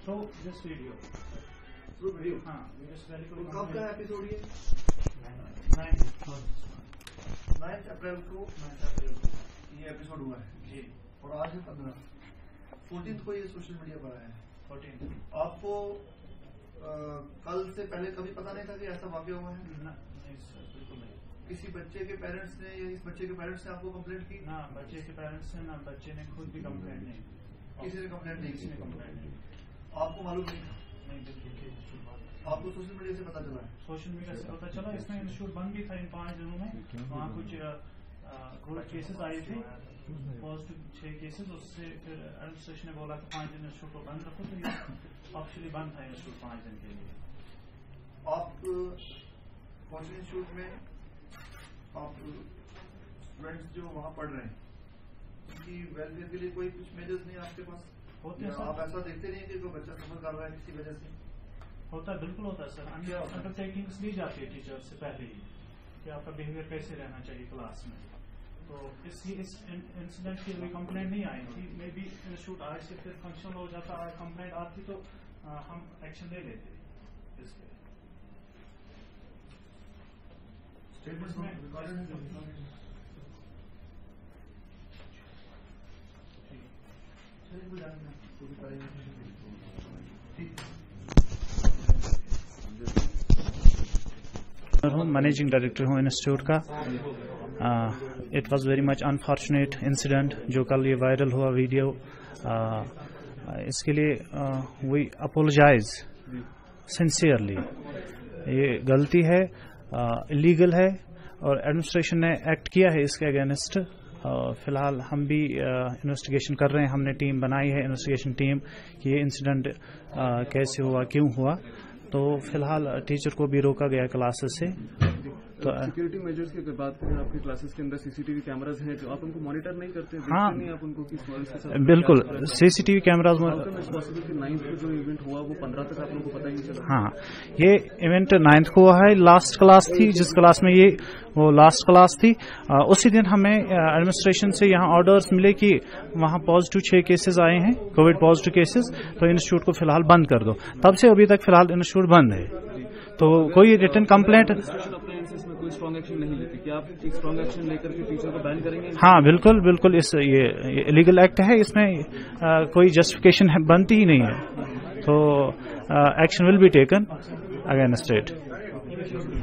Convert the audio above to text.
through this video. Through video? हाँ, कब का एपिसोड ये? 9 अप्रैल को ये एपिसोड हुआ है जी, और आज है 14 को ये सोशल मीडिया पर आया है। 14। आपको कल से पहले कभी पता नहीं था कि ऐसा वाक़या हुआ है? नहीं सर, बिल्कुल नहीं। किसी बच्चे के पेरेंट्स ने या इस बच्चे के पेरेंट्स ने आपको कंप्लेंट की? ना बच्चे के पेरेंट्स ने, ना बच्चे ने खुद भी कंप्लेंट नहीं, किसी ने कंप्लेंट नहीं किसी ने की? कंप्लेंट नहीं। आपको मालूम नहीं था? नहीं, बिल्कुल आपको सोशल मीडिया से पता चला है? सोशल मीडिया से पता चला। इसमें इंस्टीट्यूट बंद भी था इन 5 दिनों में। वहाँ कुछ कोविड केसेस आए थे, पॉजिटिव 6 केसेस। उससे फिर एडमिनिस्ट्रेशन ने बोला कि 5 दिन इंस्टीट्यूट को बंद रखो, तो ये ऑफिशियली बंद था इंस्टीट्यूट 5 दिन के लिए। आप कोचिंग इंस्टीट्यूट में आप स्टूडेंट्स जो वहाँ पढ़ रहे हैं उनकी वेलफेयर के लिए कोई कुछ मेजर्स नहीं आपके पास होते हैं? आप ऐसा देखते नहीं कि कोई बच्चा सफर कर रहा है किसी वजह से? होता है, बिल्कुल होता है सर। अंडरटेकिंग्स ली जाती है टीचर से पहले ही कि आपका बिहेवियर कैसे रहना चाहिए क्लास में। तो इस इंसिडेंट की कोई कंप्लेंट नहीं आई थी। मे बी इंस्टीट्यूट आज से फिर फंक्शनल हो जाता, आज कंप्लेंट आती तो हम एक्शन ले लेते इस पे। हूँ मैनेजिंग डायरेक्टर हूँ इंस्टीट्यूट का। It was very much unfortunate incident जो कल ये वायरल हुआ वीडियो। इसके लिए वी अपोलोजाइज सिंसियरली। ये गलती है, इलीगल है और एडमिनिस्ट्रेशन ने एक्ट किया है इसके अगेंस्ट। फिलहाल हम भी इन्वेस्टिगेशन कर रहे हैं। हमने टीम बनाई है, इन्वेस्टिगेशन टीम, कि ये इंसिडेंट कैसे हुआ, क्यों हुआ। तो फिलहाल टीचर को भी रोका गया क्लासेस से। तो सिक्योरिटी मेजर्स की अगर बात करें, आपकी क्लासेस के अंदर सीसीटीवी कैमरास हैं, तो आप उनको मॉनिटर नहीं करते? हाँ, नहीं आप उनको किस बिल्कुल सीसीटीवी कैमराज। 9th को जो इवेंट हुआ वो 15 तक आप लोगों को पता ही नहीं चला? हाँ, ये इवेंट 9th को हुआ है। लास्ट क्लास थी जिस क्लास में ये वो लास्ट क्लास थी। उसी दिन हमें एडमिनिस्ट्रेशन से यहाँ ऑर्डर्स मिले कि वहाँ पॉजिटिव 6 केसेस आए हैं, कोविड पॉजिटिव केसेस, तो इंस्टीट्यूट को फिलहाल बंद कर दो। तब से अभी तक फिलहाल इंस्टीट्यूट बंद है। तो कोई रिटर्न कंप्लेंट कोई स्ट्रॉन्ग एक्शन नहीं लेती? क्या आप एक स्ट्रॉन्ग एक्शन लेकर के टीचर को बैन करेंगे? हाँ, बिल्कुल बिल्कुल। ये इलीगल एक्ट है, इसमें कोई जस्टिफिकेशन बनती ही नहीं है। तो action will be taken against it.